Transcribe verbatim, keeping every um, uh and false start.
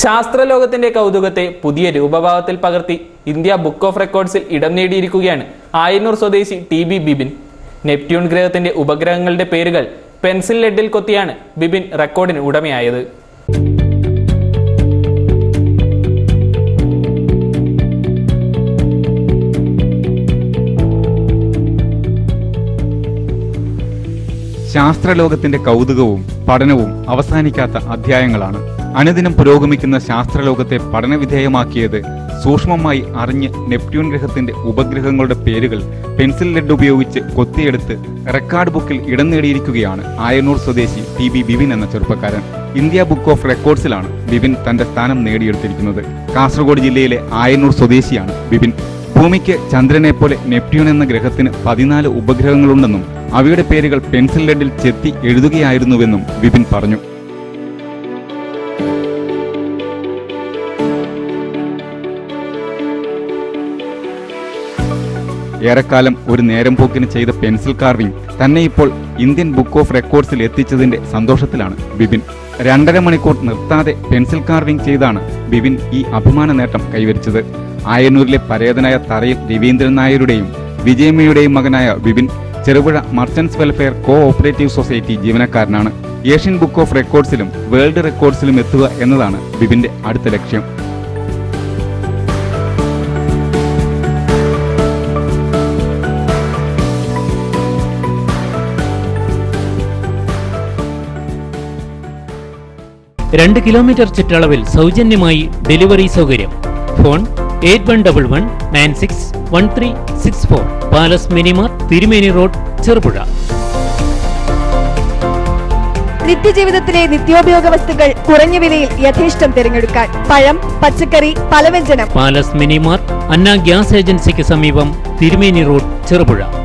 ശാസ്ത്രലോകത്തിന്റെ കൗതുകത്തെ പുതിയ രൂപഭാവത്തിൽ പകർത്തി India book of റെക്കോർഡ്സിൽ ഇടം നേടിയിരിക്കുകയാണ് ആയന്നൂർ സ്വദേശി ടി ബി ബിബിൻ. നെപ്റ്റ്യൂൺ ഗ്രഹത്തിന്റെ ഉപഗ്രഹങ്ങളുടെ പേരുകൾ പെൻസിൽ ലെഡിൽ കൊത്തിയാണ് ബിബിൻ റെക്കോർഡിന് ഉടമയായത്. ശാസ്ത്രലോകത്തിന്റെ കൗതുകവും പഠനവും അവസാനിക്കാത്ത അധ്യായങ്ങളാണ്. അനുദിനം പുരോഗമിക്കുന്ന ശാസ്ത്രലോകത്തെ പഠനവിധേയമാക്കിയത് സൂക്ഷ്മമായി അറിഞ്ഞ് നെപ്റ്റ്യൂൺ ഗ്രഹത്തിന്റെ ഉപഗ്രഹങ്ങളുടെ പേരുകൾ പെൻസിൽ ലെഡ് ഉപയോഗിച്ച് കൊത്തിയെടുത്ത് റെക്കോർഡ് ബുക്കിൽ ഇടം നേടിയിരിക്കുകയാണ് ആയന്നൂർ സ്വദേശി ടി ബി ബിബിൻ എന്ന ചെറുപ്പക്കാരൻ. ഇന്ത്യ ബുക്ക് ഓഫ് റെക്കോർഡ്സിലാണ് ബിബിൻ തന്റെ സ്ഥാനം നേടിയെടുത്തിരിക്കുന്നത്. കാസർഗോഡ് ജില്ലയിലെ ആയന്നൂർ സ്വദേശിയാണ് ബിബിൻ. ഭൂമിക്ക് ചന്ദ്രനെ പോലെ നെപ്റ്റ്യൂൺ എന്ന ഗ്രഹത്തിന് പതിനാല് ഉപഗ്രഹങ്ങളുണ്ടെന്നും അവയുടെ പേരുകൾ പെൻസിൽ ലെഡിൽ ചെത്തി എഴുതുകയായിരുന്നുവെന്നും ബിബിൻ പറഞ്ഞു. ഏറെക്കാലം ഒരു നേരം പോക്കിന് ചെയ്ത പെൻസിൽ കാർവിംഗ് തന്നെ ഇപ്പോൾ ഇന്ത്യൻ ബുക്ക് ഓഫ് റെക്കോർഡ്സിൽ എത്തിച്ചതിന്റെ സന്തോഷത്തിലാണ് ബിബിൻ. രണ്ടര മണിക്കൂർ നിർത്താതെ പെൻസിൽ കാർവിംഗ് ചെയ്താണ് ബിബിൻ ഈ അഭിമാന നേട്ടം കൈവരിച്ചത്. ആയന്നൂരിലെ പരേതനായ തറയിൽ രവീന്ദ്രൻ നായരുടെയും വിജയമ്മയുടെയും മകനായ Bibin Cherupuzha merchants welfare co operative society ജീവനക്കാരനാണ്. ഏഷ്യൻ ബുക്ക് ഓഫ് റെക്കോർഡ്സിലും വേൾഡ് റെക്കോർഡ്സിലും എത്തുക എന്നതാണ് ബിബിന്റെ അടുത്ത ലക്ഷ്യം. രണ്ട് കിലോമീറ്റർ ചുറ്റളവിൽ സൗജന്യമായി ഡെലിവറി സൗകര്യം. Phone eight one double one nine six one three six four. Palace minimart, Thirumeni road, Cherupuzha. നിത്യജീവിതത്തിലെ നിത്യോപയോഗ വസ്തുക്കൾ കുറഞ്ഞ വിലയിൽ യഥേഷ്ടം തിരഞ്ഞെടുക്കാൻ പഴം, പച്ചക്കറി, പലവ്യഞ്ജനം. പാലസ് മിനിമാർ, അന്ന ഗ്യാസ് ഏജൻസിക്ക് സമീപം, തിരുമേനി റോഡ്, ചെറുപുഴ.